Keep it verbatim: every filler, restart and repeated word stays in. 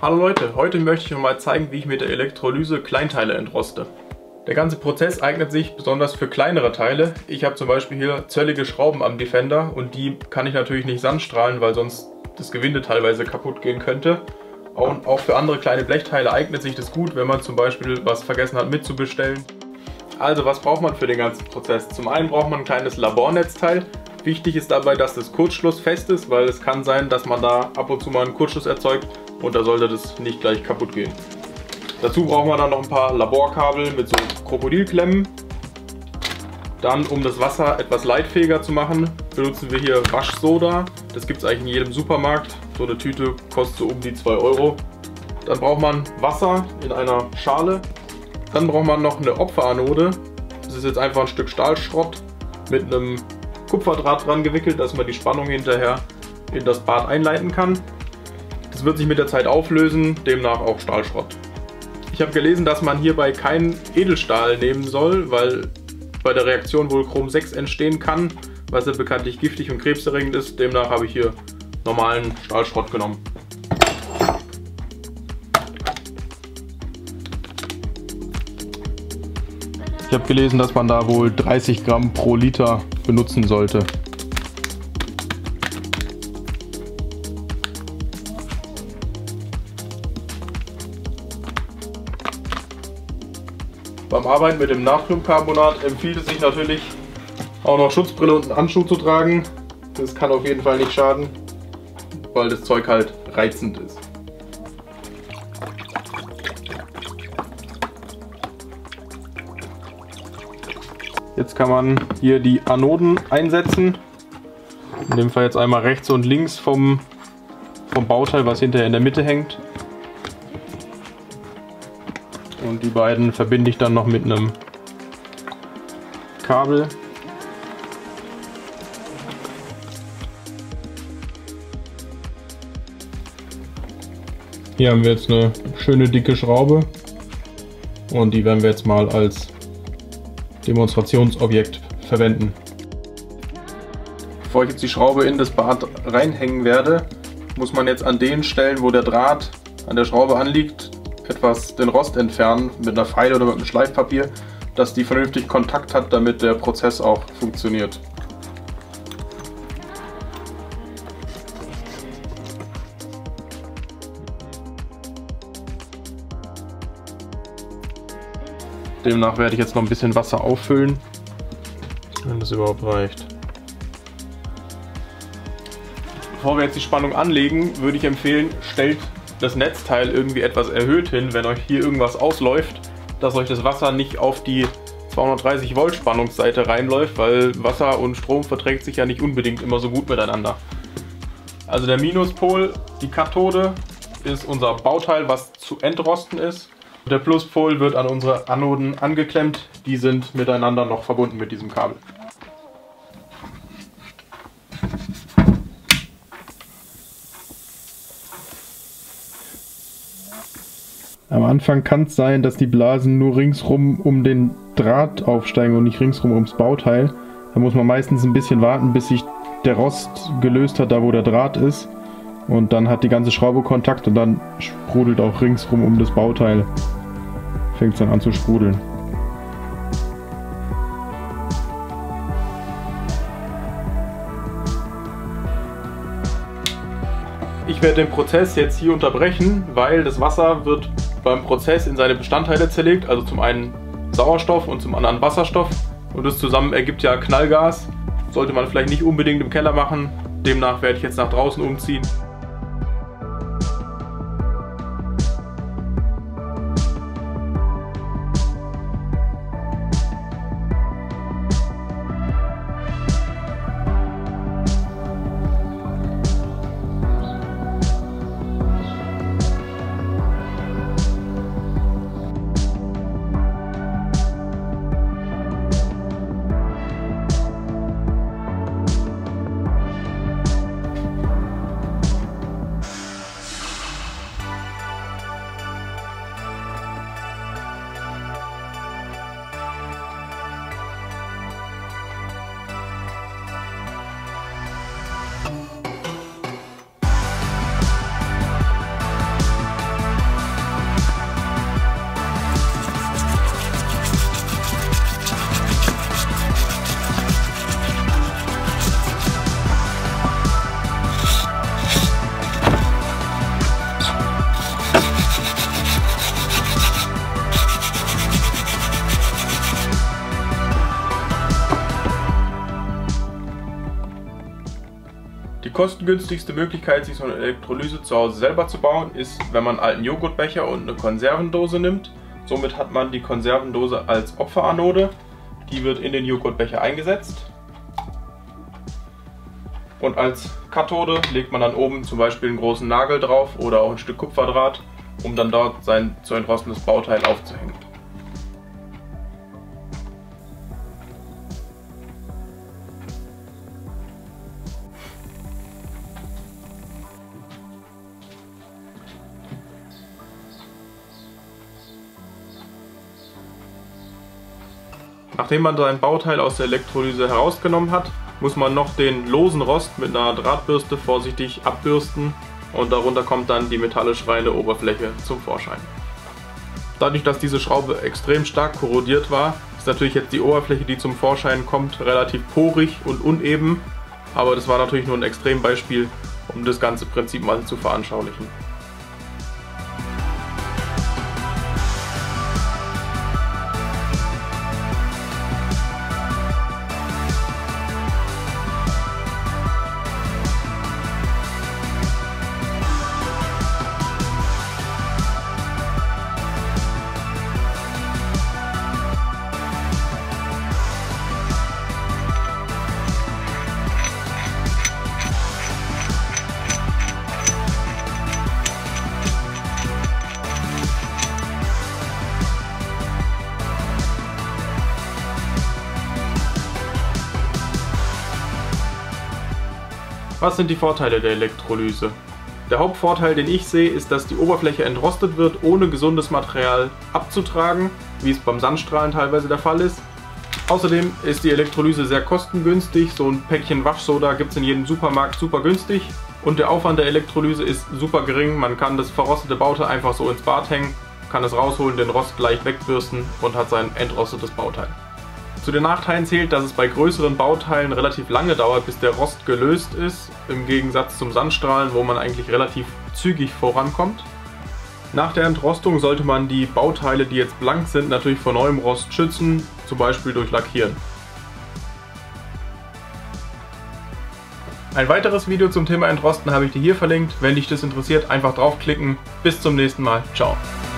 Hallo Leute, heute möchte ich euch mal zeigen, wie ich mit der Elektrolyse Kleinteile entroste. Der ganze Prozess eignet sich besonders für kleinere Teile. Ich habe zum Beispiel hier zöllige Schrauben am Defender und die kann ich natürlich nicht sandstrahlen, weil sonst das Gewinde teilweise kaputt gehen könnte. Und auch für andere kleine Blechteile eignet sich das gut, wenn man zum Beispiel was vergessen hat mitzubestellen. Also was braucht man für den ganzen Prozess? Zum einen braucht man ein kleines Labornetzteil. Wichtig ist dabei, dass das Kurzschluss fest ist, weil es kann sein, dass man da ab und zu mal einen Kurzschluss erzeugt und da sollte das nicht gleich kaputt gehen. Dazu brauchen wir dann noch ein paar Laborkabel mit so Krokodilklemmen. Dann, um das Wasser etwas leitfähiger zu machen, benutzen wir hier Waschsoda. Das gibt es eigentlich in jedem Supermarkt. So eine Tüte kostet so um die zwei Euro. Dann braucht man Wasser in einer Schale. Dann braucht man noch eine Opferanode. Das ist jetzt einfach ein Stück Stahlschrott mit einem Kupferdraht dran gewickelt, dass man die Spannung hinterher in das Bad einleiten kann. Das wird sich mit der Zeit auflösen, demnach auch Stahlschrott. Ich habe gelesen, dass man hierbei keinen Edelstahl nehmen soll, weil bei der Reaktion wohl Chrom sechs entstehen kann, was ja bekanntlich giftig und krebserregend ist. Demnach habe ich hier normalen Stahlschrott genommen. Ich habe gelesen, dass man da wohl dreißig Gramm pro Liter benutzen sollte. Beim Arbeiten mit dem Natriumcarbonat empfiehlt es sich natürlich auch noch Schutzbrille und einen Handschuh zu tragen. Das kann auf jeden Fall nicht schaden, weil das Zeug halt reizend ist. Jetzt kann man hier die Anoden einsetzen. In dem Fall jetzt einmal rechts und links vom, vom Bauteil, was hinterher in der Mitte hängt. Und die beiden verbinde ich dann noch mit einem Kabel. Hier haben wir jetzt eine schöne dicke Schraube und die werden wir jetzt mal als Demonstrationsobjekt verwenden. Bevor ich jetzt die Schraube in das Bad reinhängen werde, muss man jetzt an den Stellen, wo der Draht an der Schraube anliegt, etwas den Rost entfernen mit einer Feile oder mit einem Schleifpapier, dass die vernünftig Kontakt hat, damit der Prozess auch funktioniert. Demnach werde ich jetzt noch ein bisschen Wasser auffüllen, wenn das überhaupt reicht. Bevor wir jetzt die Spannung anlegen, würde ich empfehlen, stellt das Netzteil irgendwie etwas erhöht hin, wenn euch hier irgendwas ausläuft, dass euch das Wasser nicht auf die zweihundertdreißig Volt Spannungsseite reinläuft, weil Wasser und Strom verträgt sich ja nicht unbedingt immer so gut miteinander. Also der Minuspol, die Kathode, ist unser Bauteil, was zu entrosten ist. Der Pluspol wird an unsere Anoden angeklemmt, die sind miteinander noch verbunden mit diesem Kabel. Am Anfang kann es sein, dass die Blasen nur ringsrum um den Draht aufsteigen und nicht ringsrum ums Bauteil. Da muss man meistens ein bisschen warten, bis sich der Rost gelöst hat, da wo der Draht ist. Und dann hat die ganze Schraube Kontakt und dann sprudelt auch ringsrum um das Bauteil. Fängt es dann an zu sprudeln. Ich werde den Prozess jetzt hier unterbrechen, weil das Wasser wird beim Prozess in seine Bestandteile zerlegt, also zum einen Sauerstoff und zum anderen Wasserstoff. Und das zusammen ergibt ja Knallgas. Sollte man vielleicht nicht unbedingt im Keller machen. Demnach werde ich jetzt nach draußen umziehen. kostengünstigste Möglichkeit, sich so eine Elektrolyse zu Hause selber zu bauen, ist, wenn man einen alten Joghurtbecher und eine Konservendose nimmt. Somit hat man die Konservendose als Opferanode. Die wird in den Joghurtbecher eingesetzt. Und als Kathode legt man dann oben zum Beispiel einen großen Nagel drauf oder auch ein Stück Kupferdraht, um dann dort sein zu entrostendes Bauteil aufzuhängen. Nachdem man sein Bauteil aus der Elektrolyse herausgenommen hat, muss man noch den losen Rost mit einer Drahtbürste vorsichtig abbürsten und darunter kommt dann die metallisch reine Oberfläche zum Vorschein. Dadurch, dass diese Schraube extrem stark korrodiert war, ist natürlich jetzt die Oberfläche, die zum Vorschein kommt, relativ porig und uneben, aber das war natürlich nur ein Extrembeispiel, um das ganze Prinzip mal zu veranschaulichen. Was sind die Vorteile der Elektrolyse? Der Hauptvorteil, den ich sehe, ist, dass die Oberfläche entrostet wird, ohne gesundes Material abzutragen, wie es beim Sandstrahlen teilweise der Fall ist. Außerdem ist die Elektrolyse sehr kostengünstig, so ein Päckchen Waschsoda gibt es in jedem Supermarkt super günstig. Und der Aufwand der Elektrolyse ist super gering, man kann das verrostete Bauteil einfach so ins Bad hängen, kann es rausholen, den Rost gleich wegbürsten und hat sein entrostetes Bauteil. Zu den Nachteilen zählt, dass es bei größeren Bauteilen relativ lange dauert, bis der Rost gelöst ist, im Gegensatz zum Sandstrahlen, wo man eigentlich relativ zügig vorankommt. Nach der Entrostung sollte man die Bauteile, die jetzt blank sind, natürlich vor neuem Rost schützen, zum Beispiel durch Lackieren. Ein weiteres Video zum Thema Entrosten habe ich dir hier verlinkt. Wenn dich das interessiert, einfach draufklicken. Bis zum nächsten Mal. Ciao.